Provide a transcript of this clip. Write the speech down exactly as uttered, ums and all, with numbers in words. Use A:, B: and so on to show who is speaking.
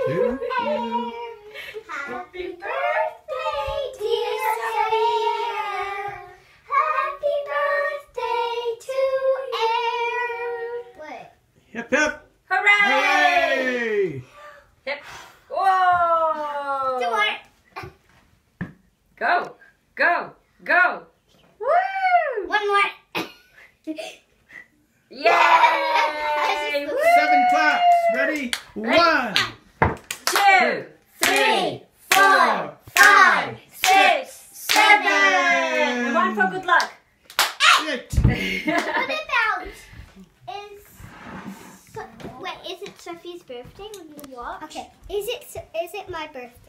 A: to you.
B: Happy birthday, dear Sophia. Happy birthday to Air. What?
A: Hip hip.
C: Hooray!
A: Hooray!
C: Hip. Whoa!
B: Two more.
C: Go, go, go. Woo!
B: One more.
C: Yay! Woo!
A: Seven claps. Ready? One,
C: Two,
B: Three, four, five,
C: six, seven.
A: Seven.
C: And one for good luck.
A: eight.
B: What about is so, wait? Is it Sophie's birthday when you walk? Okay. Is it is it my birthday?